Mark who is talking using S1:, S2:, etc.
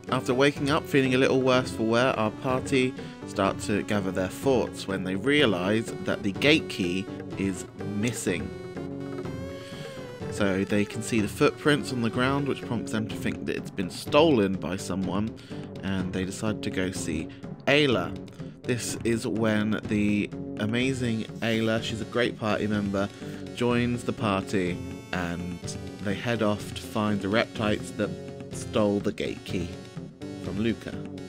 S1: After waking up feeling a little worse for wear, our party start to gather their thoughts when they realise that the gate key is missing. So they can see the footprints on the ground, which prompts them to think that it's been stolen by someone, and they decide to go see Ayla. This is when the amazing Ayla, she's a great party member, joins the party, and they head off to find the reptiles that stole the gate key from Luca.